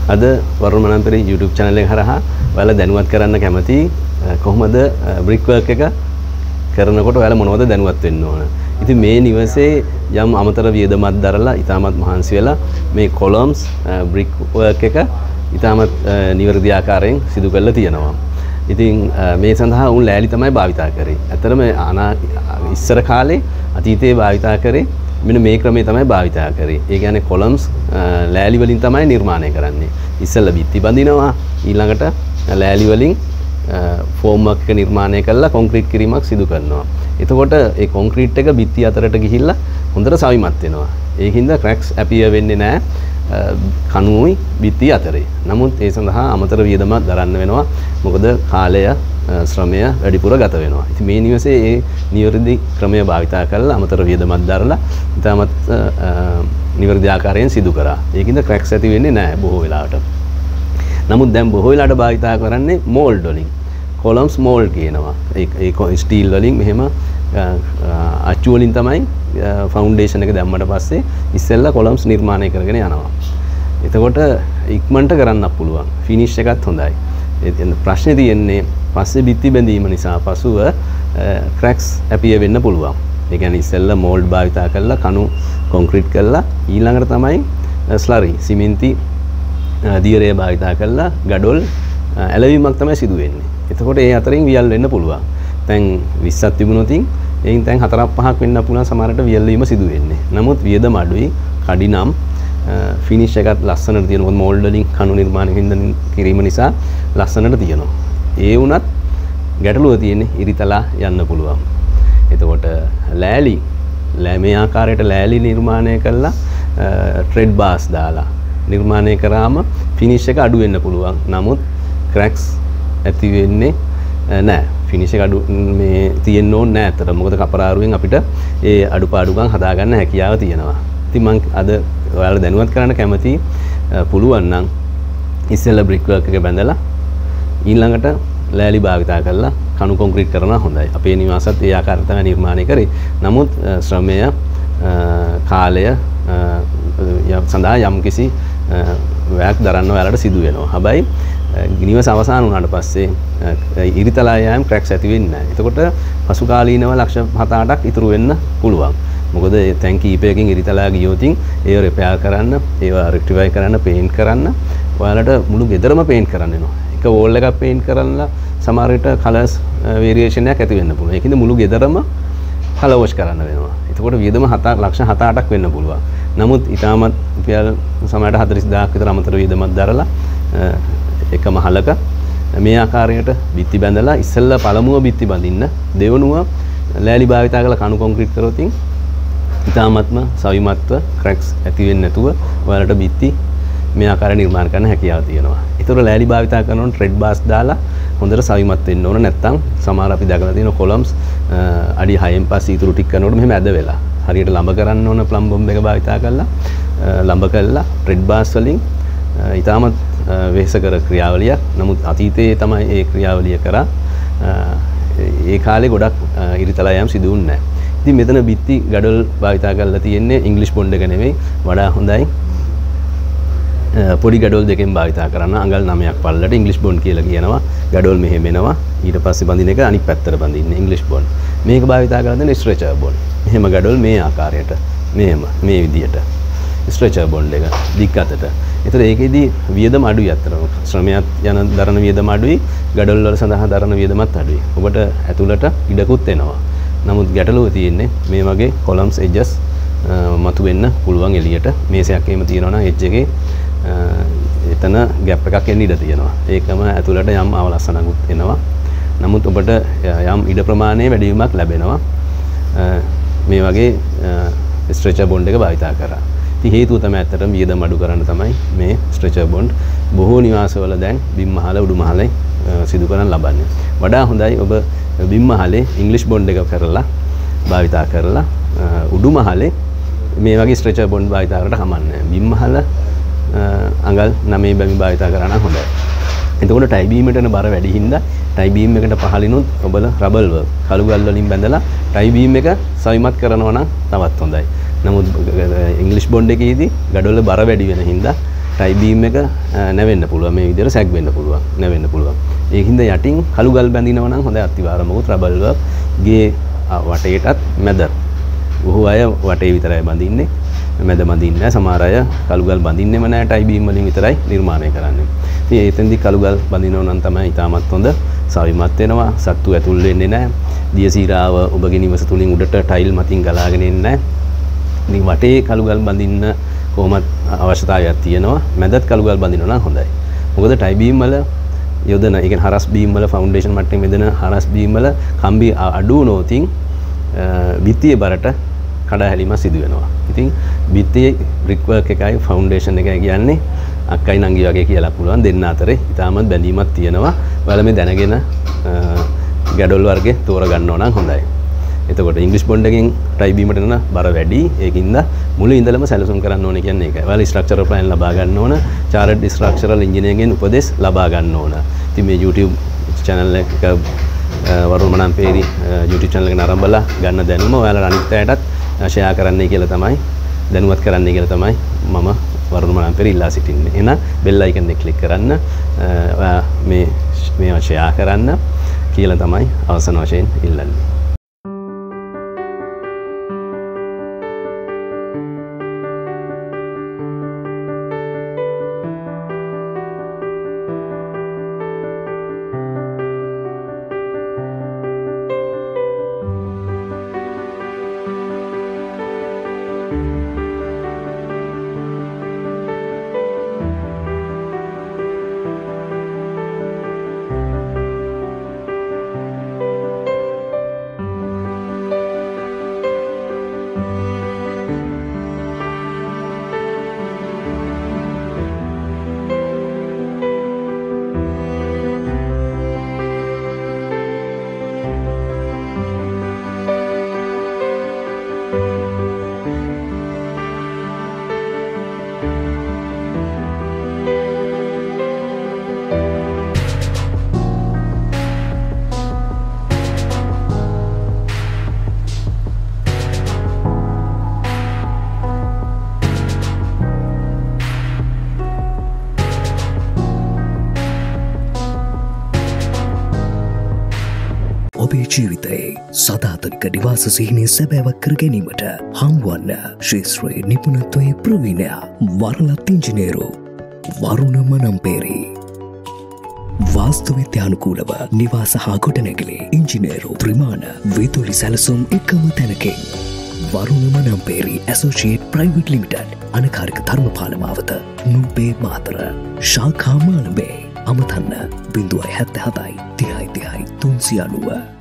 අද වරුණ මනම්පෙරි YouTube channel එක හරහා ඔයාලා දැනුවත් කරන්න කැමති කොහොමද brick work එක කරනකොට ඔයාලා මොනවද දැනුවත් වෙන්න ඕන. ඉතින් මේ නිවසේ යම් අමතර වියදමක් දරලා ඉතාමත් මහන්සි වෙලා මේ columns brick work එක ඉතාමත් නිවැරදි ආකාරයෙන් සිදු කරලා තියෙනවා. ඉතින් මේ සඳහා උන් ලෑලි තමයි භාවිතා කරේ. ඇත්තටම ඉස්සර කාලේ අතීතයේ භාවිතා කරේ මෙන්න මේ ක්‍රමයේ තමයි භාවිතා කරේ. ඒ කියන්නේ columns ලෑලි වලින් තමයි නිර්මාණය කරන්නේ. ඉස්සෙල්ලා බිත්ති බඳිනවා ඊළඟට ලෑලි වලින් ෆෝම් එකක් නිර්මාණය කරලා කොන්ක්‍රීට් කිරීමක් සිදු කරනවා. එතකොට ඒ කොන්ක්‍රීට් එක බිත්ති අතරට ගිහිල්ලා හොඳට සවිමත් වෙනවා. ඒකින්ද ක්‍රැක්ස් ඇපියර් වෙන්නේ නැහැ කණුයි බිත්ති අතරේ. නමුත් ඒ සඳහා අමතර වියදමක් දරන්න වෙනවා. මොකද කාලය ශ්‍රමය වැඩිපුර ගත වෙනවා. ඉතින් මේ නිවසේ ඒ නිවැරදි ක්‍රමය භාවිතා කරලා අමතර වියදමක් දරලා ඉතාමත් නිවැරදි ආකාරයෙන් සිදු කරා. ඒකින්ද ක්‍රැක්ස් ඇති වෙන්නේ නැහැ බොහෝ වෙලාවට. නමුත් දැන් බොහෝ වෙලාවට භාවිතා කරන්නේ මෝල්ඩ් වලින්. columns mold කියනවා. ඒ ස්ටීල් වලින් මෙහෙම අච්චු වලින් තමයි ෆවුන්ඩේෂන් එක දැම්මට පස්සේ ඉස්සෙල්ලා columns නිර්මාණය කරගෙන යනවා. එතකොට ඉක්මනට කරන්නත් පුළුවන්. ෆිනිෂ් එකත් හොඳයි. ප්‍රශ්නේ තියෙන්නේ පස්සේ බිත්ති බැඳීම නිසා පසුව ක්‍රැක්ස් ඇපියර් වෙන්න පුළුවන්. ඒ කියන්නේ ඉස්සෙල්ලා mold භාවිතා කරලා කණු කොන්ක්‍රීට් කරලා ඊළඟට තමයි ස්ලරි සිමෙන්ති දියරේ භාවිතා කරලා ගඩොල් ඇලවීමක් තමයි සිදු වෙන්නේ. එතකොට ඒ අතරින් වියල් වෙන්න පුළුවන්. දැන් 20ක් තිබුණොතින් එයින් දැන් 4-5ක් වෙන්න පුළුවන් සමහරට වියල් වීම සිදු වෙන්නේ. නමුත් වියදම අඩුයි, කඩිනම් ෆිනිෂ් එකත් ලස්සනට තියෙනවා. මොල්ඩ් වලින් කණු නිර්මාණය කිරීම නිසා ලස්සනට තියෙනවා. ඒ වුණත් ගැටලුව තියෙන්නේ ඉරිතලා යන්න පුළුවන්. එතකොට ලෑලි මේ ආකාරයට ලෑලි නිර්මාණය කළා ට්‍රෙඩ් බාස් දාලා නිර්මාණය කරාම ෆිනිෂ් එක අඩු වෙන්න පුළුවන්. නමුත් ක්‍රැක්ස් ඇති වෙන්නේ නැහැ. ෆිනිෂ් එක අඩු මේ තියෙන්න ඕනේ නැහැ අතට. මොකද කපරාරුවෙන් අපිට ඒ අඩුපාඩුකම් හදාගන්න හැකියාව තියෙනවා. ඉතින් මම අද ඔයාලා දැනුවත් කරන්න කැමතියි පුළුවන් නම් ඉස්සෙල්ලා බ්‍රික් වර්ක් එක බැඳලා ඊළඟට ලෑලි භාවිතා කරලා කණු කොන්ක්‍රීට් කරනවා හොඳයි. අපේ නිවාසත් ඒ ආකාරයට තමයි නිර්මාණය කරේ. නමුත් ශ්‍රමය කාලය සඳහා යම්කිසි වැයක් දරන්න ඔයාලට සිදු වෙනවා. හැබැයි නිවස අවසන් වුණාට පස්සේ ඉරිතලා යෑම ක්‍රැක්ස් ඇති වෙන්නේ නැහැ. එතකොට පසු කාලීනව ලක්ෂ 7-8ක් ඉතුරු වෙන්න පුළුවන්. මොකද තැන් කීපයකින් ඉරිතලා ගියොතින් ඒව රිපෙයාර් කරන්න, ඒවා රෙක්ටිෆයි කරන්න, පේන්ට් කරන්න ඔයාලට මුළු ගෙදරම පේන්ට් කරන්න වෙනවා. එක වෝල් එකක් පේන්ට් කරලා සමහර විට කලර්ස් වේරියේෂන් එකක් ඇති වෙන්න පුළුවන්. ඒකින්ද මුළු ගෙදරම කලර් වොෂ් කරන්න වෙනවා. එතකොට වියදම ලක්ෂ 7-8ක් වෙන්න පුළුවන්. නමුත් ඊටමත් රුපියල් සමහරට 40000ක් විතර අමතර වියදමක් දරලා එක මහලක මේ ආකාරයට බිත්ති බැඳලා ඉස්සෙල්ලා පළමුව බිත්ති බඳින්න, දෙවනුව ලෑලි භාවිතා කරලා කණු කොන්ක්‍රීට් කරොතින් ඊටාත්ම සවිමත්ව ක්‍රැක්ස් ඇති වෙන්නේ නැතුව ඔයාලට බිත්ති මේ ආකාරය නිර්මාණය කරන්න හැකියාව තියෙනවා. ඒතර ලෑලි භාවිතා කරනකොට ට්‍රෙඩ් බාස් දාලා හොඳට සවිමත් වෙන්න ඕන. නැත්නම් සමහර අපි දැකලා තියෙන කොලම්ස් අඩි 6න් පස්සේ ඉතුරු ටික කරනකොට මෙහෙම ඇද වෙලා. හරියට ලම්බ කරන්න ඕන ප්ලම් බොම්බ් එක භාවිතා කරලා ලම්බ කළා ට්‍රෙඩ් බාස් වලින් ඊටාමත් වෙහෙසකර ක්‍රියාවලියක්. නමුත් අතීතයේ තමයි ඒ ක්‍රියාවලිය කරා. ඒ කාලේ ගොඩක් ඉරිතලා යම් සිදු වුණේ නැහැ. ඉතින් මෙතන බිත්ති ගඩොල් භාවිතා කරලා තියෙන්නේ ඉංග්‍රීසි බොන්ඩ් එක නෙමෙයි. වඩා හොඳයි පොඩි ගඩොල් දෙකෙන් භාවිතා කරන්න. අඟල් 9ක් පල්ලට ඉංග්‍රීසි බොන්ඩ් කියලා කියනවා. ගඩොල් මෙහෙම එනවා. ඊට පස්සේ බඳින එක අනිත් පැත්තට බඳින්නේ ඉංග්‍රීසි බොන්ඩ්. මේක භාවිතා කරලා තියෙන ස්ට්‍රෙචර් බොන්ඩ්. මෙහෙම ගඩොල් මේ ආකාරයට මෙහෙම මේ විදියට ස්ට්‍රෙචර් බොන්ඩ් එක දික් අතට. ඒතර ඒකෙදි වියදම අඩුයි අතරම. ශ්‍රමයක් යන දරන වියදම අඩුයි. ගඩොල් වල සඳහා දරන වියදමත් අඩුයි. ඔබට ඇතුළට ඉඩකුත් එනවා. නමුත් ගැටලුව තියෙන්නේ මේ වගේ columns edges මතු වෙන්න පුළුවන් එළියට. මේසයක් එහෙම තියෙනවා නම් edge එකේ එතන gap එකක් එන්න ඉඩ තියෙනවා. ඒකම ඇතුළට යම් අවලස්සනකුත් එනවා. නමුත් ඔබට යම් ඉඩ ප්‍රමාණයේ වැඩිවීමක් ලැබෙනවා. මේ වගේ ස්ට්‍රෙචර් බොන්ඩ් එක භාවිතා කරා. ඉතින් හේතුව තමයි ඇත්තටම වියදම අඩු කරන්න තමයි මේ ස්ට්‍රෙචර් බොන්ඩ් බොහෝ නිවාසවල දැන් බිම් මහල උඩු මහලේ සිදු කරන් ලබන්නේ. වඩා හොඳයි ඔබ බිම් මහලේ ඉංග්‍රීසි බොන්ඩ් එක කරලා භාවිතා කරලා උඩු මහලේ මේ වගේ ස්ට්‍රෙචර් බොන්ඩ් භාවිතා කරලා කමන්නේ. බිම් මහල අඟල් 9 බැමි භාවිතා කරා නම් හොඳයි. එතකොට ටයි බීම් එකට බර වැඩි හින්දා ටයි බීම් එකට පහළිනුත් ඔබලා රබල් වර්ක් කළු ගල් වලින් බැඳලා ටයි බීම් එක සවිමත් කරනවා නම් තවත් හොඳයි. නමුත් ඉංග්‍රීසි බොන්ඩ් එකේදී ගඩොල බර වැඩි වෙන හින්දා ටයි බීම් එක නැවෙන්න පුළුවන් මේ විදිහට සැග් වෙන්න පුළුවන් නැවෙන්න පුළුවන් ඒකින්ද යටින් කළු ගල් බැඳිනවා නම් හොඳයි අතිවාර මොකද ට්‍රබල් වර්ක් ගේ වටේටත් මැද බොහෝ අය වටේ විතරයි බඳින්නේ මැද බඳින්නේ නැහැ සමහර අය කළු ගල් බඳින්නෙම නැහැ ටයි බීම් වලින් විතරයි නිර්මාණය කරන්නේ ඉතින් එතෙන්දි කළු ගල් බඳිනවා නම් තමයි ඉතාමත් හොඳ සවිමත් වෙනවා සත්තු ඇතුල් වෙන්නේ නැහැ දියසීරාව ඔබගේ නිවස තුලින් උඩට ටයිල් මතින් ගලාගෙන එන්නේ නැහැ ඉතින් වටේ කළු ගල් බඳින්න කොහොමත් අවශ්‍යතාවයක් තියෙනවා මැදත් කළු ගල් බඳිනවා නම් හොඳයි මොකද ටයි බීම් වල යොදන ඒ කියන්නේ හරස් බීම් වල ෆවුන්ඩේෂන් මට්ටමේ මෙදෙන හරස් බීම් වල කම්බි අඩු වුණොතින් බිත්තියේ බරට කඩහැලීම සිදු වෙනවා. ඉතින් බිත්තියේ බ්‍රික් වර්ක් එකයි ෆවුන්ඩේෂන් එකයි කියන්නේ අක්කයි නංගි වගේ කියලා පුළුවන් දෙන්න අතරේ ඉතාමත් බැඳීමක් තියෙනවා. ඔයාලා මේ දැනගෙන ගැඩොල් වර්ගේ තෝරගන්න ඕන නම් හොඳයි. එතකොට ඉංග්‍රීසි බොන්ඩ් එකෙන් ටයි බීමට යන බර වැඩි. ඒකින්ද මුල ඉඳලම සැලසුම් කරන්න ඕනේ කියන්නේ ඒකයි. ඔයාලා ස්ට්‍රක්චරල් ප්ලෑන් ලබා ගන්න ඕන. චාර්ටඩ් ස්ට්‍රක්චරල් ඉංජිනේරින්ගෙන් උපදෙස් ලබා ගන්න ඕන. ඉතින් මේ YouTube channel එක වරුණ මනම්පේරි YouTube channel එක නරඹලා ගන්න දැනුම ඔයාලා අනිත් අයටත් ෂෙයා කරන්නයි කියලා තමයි දැනුවත් කරන්නයි කියලා තමයි මම වරුණ මනම්පේරි ඉල්ලා සිටින්නේ. එහෙනම් බෙල් අයිකන් එක ක්ලික් කරන්න ඔයා මේවා ෂෙයා කරන්න කියලා තමයි අවසන් වශයෙන් ඉල්ලන්නේ. ඔබේ ජීවිතයේ සදාතනික නිවාස සිහිනය සැබෑවක් කර ගැනීමට හම්වන්න ශේත්‍රයේ නිපුණත්වයේ ප්‍රවීණයා වරලත් ඉංජිනේරු වරුණ මනම්පේරි වාස්තු විද්‍යානුකූලව නිවාස හා ගොඩනැගිලි ඉංජිනේරු ත්‍රිමාණ විදුලි සැලසුම් එකම තැනකින් Varuna Manamperi associate private limited Anagarika Dharmapala මාවත නුඹේ මාතර ශාඛා මාළඹේ අමතන්න 077 30 30 390